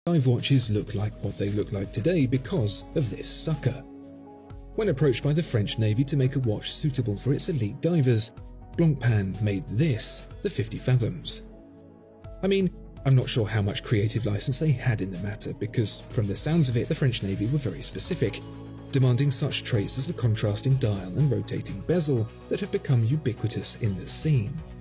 Dive watches look like what they look like today because of this sucker. When approached by the French Navy to make a watch suitable for its elite divers, Blancpain made this the 50 fathoms. I mean, I'm not sure how much creative license they had in the matter because, from the sounds of it, the French Navy were very specific, demanding such traits as the contrasting dial and rotating bezel that have become ubiquitous in the scene.